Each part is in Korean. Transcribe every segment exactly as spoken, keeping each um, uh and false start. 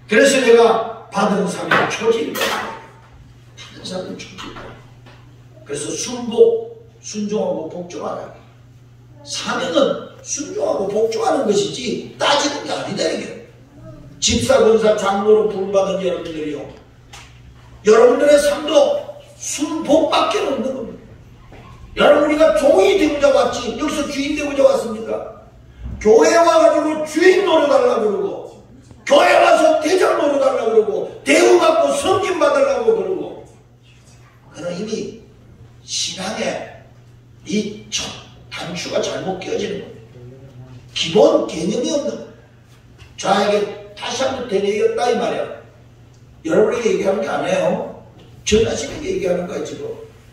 그래서 내가 받은 사명 초지일관. 받은 사명 초지일관. 그래서 순복, 순종하고 복종하라. 사명은 순종하고 복종하는 것이지 따지는 게 아니다 이게. 집사, 권사, 장로로 부름받은 여러분들이요, 여러분들의 삶도 순복밖에 없는 겁니다. 여러분이가 종이 되고자 왔지 여기서 주인 되고자 왔습니까? 교회 와가지고 주인 노려달라고 그러고, 교회 와서 대장 노려달라고 그러고, 대우받고 섬김 받으려고 그러고, 그는 이미 신앙에 이 첫 단추가 잘못 끼어지는 겁니다. 기본 개념이 없는 거예요. 저에게 다시 한번 되뇌었다 이 말이야. 여러분에게 얘기하는 게 아니에요. 저 자신에게 얘기하는 거야 지금.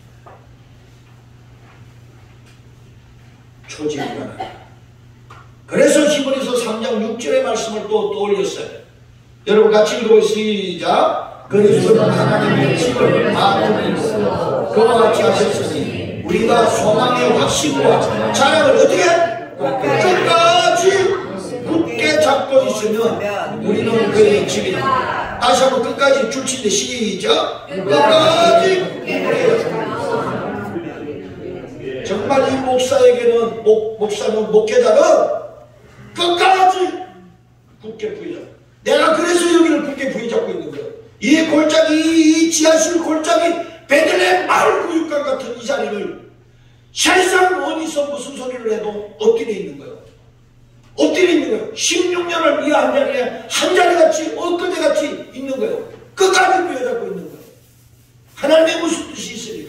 초지일관. 그래서 히브리서 삼 장 육 절의 말씀을 또 떠올렸어요. 여러분 같이 읽어보세요. 시작. 그리스도는 하나님의 집을 다 누리고 그와 같이 하셨으니 우리가 소망의 확신과 자랑을 어떻게 끝까지 굳게 잡고 있으면 우리는 그의 집이다. 다시 한번 끝까지 줄친데 시작. 끝까지 굳게. 정말 이 목사에게는 목, 목사는 목회자는 끝까지 굳게 부여잡고, 내가 그래서 여기를 굳게 부여잡고 있는 거예요. 이 골짜기, 이 지하실 골짜기 베들레헴 마을 구육관 같은 이 자리를 세상 어디서 무슨 소리를 해도 엎드려 있는 거예요. 엎드려 있는 거예요. 십육 년을 이 한 자리에 한 자리같이 엊그제같이 있는 거예요. 끝까지 부여잡고 있는 거예요. 하나님의 무슨 뜻이 있으리까.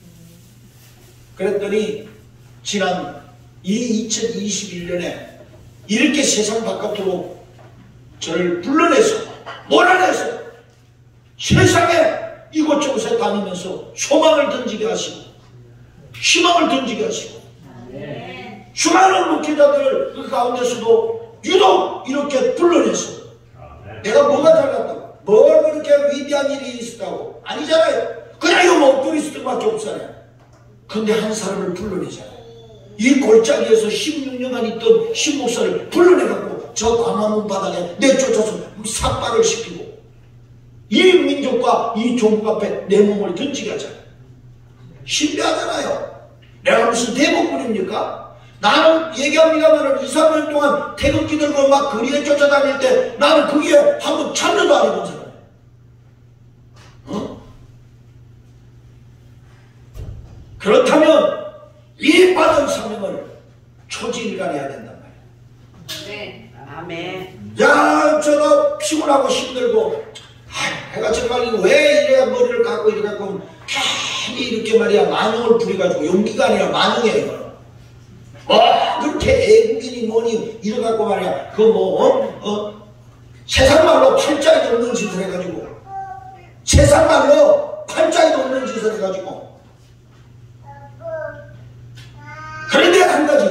그랬더니 지난 이 이천이십일 년에 이렇게 세상 바깥으로 저를 불러내서 몰아내서 세상에 이곳저곳에 다니면서 소망을 던지게 하시고 희망을 던지게 하시고 수많은 목회자들을 그 가운데서도 유독 이렇게 불러내서 내가 뭐가 잘났다고, 뭘 그렇게 위대한 일이 있었다고 아니잖아요. 그냥 이 목도리스들밖에 없잖아요. 근데 한 사람을 불러내잖아요. 이 골짜기에서 십육 년간 있던 신목사를 불러내갖고 저 광화문 바닥에 내쫓아서 삭발을 시키고 이 민족과 이 종국 앞에 내 몸을 던지게 하잖아요. 신뢰하잖아요. 내가 무슨 대복군입니까? 나는 얘기합니다만 이, 삼 년 동안 태극기 들고 막 거리에 쫓아다닐 때 나는 거기에 한번 참여도 안 해본 사람이에요. 어? 그렇다면 이 받은 사명을 초지일관 해야 된단 말이에요. 네. 아멘. 야, 저거 피곤하고 힘들고, 아, 해가 정말 왜 이래야 머리를 깎고 이래갖고 괜히 이렇게 말이야 만용을 부려가지고, 용기가 아니라 만용이야 이거는. 뭐 그렇게 애국인이 뭐니 이래갖고 말이야 그 뭐 어? 어? 세상말로 팔자에도 없는 짓을 해가지고, 세상말로 팔자에도 없는 짓을 해가지고. 그런데 한 가지,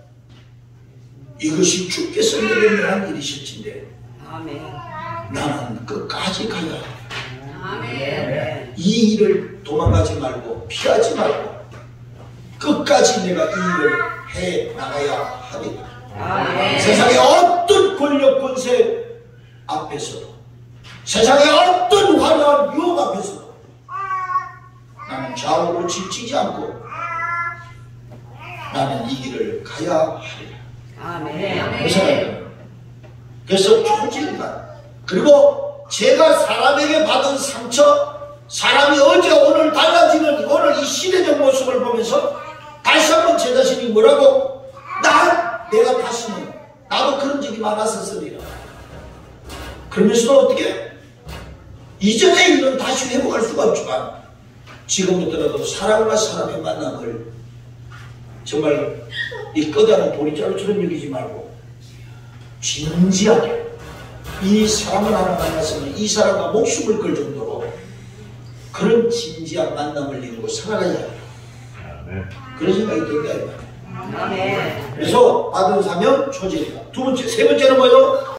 이것이 주께서 내게 명한 일이실진데 아멘. 나는 끝까지 가야 해. 아멘. 이 일을 도망가지 말고 피하지 말고 끝까지 내가 이 일을 해 나가야 하리라. 아멘. 세상의 어떤 권력 권세 앞에서도, 세상의 어떤 화려한 유혹 앞에서도 나는 좌우로 지치지 않고 나는 이 길을 가야 하리라. 아멘. 그래서, 그래서 초지일관. 그리고 제가 사람에게 받은 상처, 사람이 어제 오늘 달라지는 오늘 이 시대적 모습을 보면서 다시 한번 제 자신이 뭐라고, 나 내가 다시는 나도 그런 적이 많았었으리라. 그러면서도 어떻게 이전의 일은 다시 회복할 수가 없지만 지금부터라도 사람과 사람의 만남을 정말 이 꺼다란 보리자루처럼 여기지 말고 진지하게, 이 사람을 하나 만났으면 이 사람과 목숨을 걸 정도로 그런 진지한 만남을 이루고 살아가야 합니다. 그런 생각이 든다 이 말이에요. 아멘. 그래서 받은 사명 초지일관. 두 번째, 세 번째는 뭐예요?